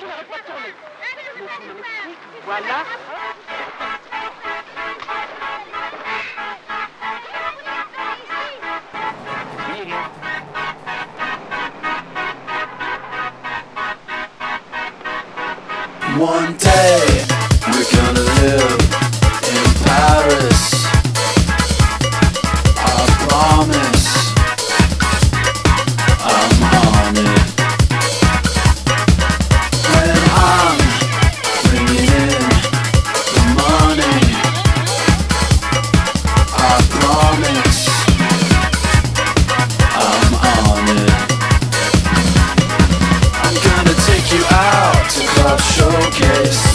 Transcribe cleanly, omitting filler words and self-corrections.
Voilà. One day we're gonna live in Paris, I promise. I'm on it. When I'm bringing in the money, I promise. I'm on it. I'm gonna take you out to Club Showcase.